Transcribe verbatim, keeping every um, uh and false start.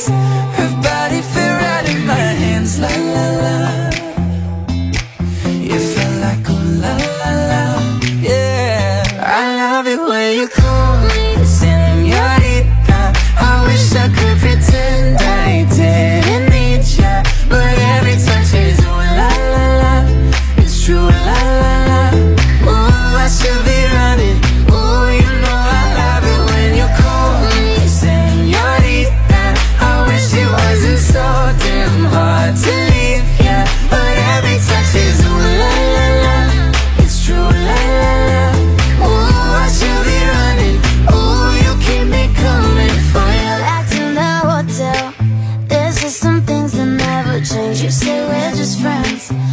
dance. Her body fit right in my hands. La la la. You feel like oh la la la. Yeah, I love it when you call me señorita. I wish I could pretend I didn't need ya, but every touch is ooh la la la. It's true la la la. Ooh, I should be running. Ooh, you know I love it when you call me señorita. I wish it wasn't so damn hard to leave ya, but every touch is ooh la la la. It's true la la la. Ooh, I should be running. Ooh, you keep me coming for you. Back to the hotel. There's just some things that never change. You say we're just friends,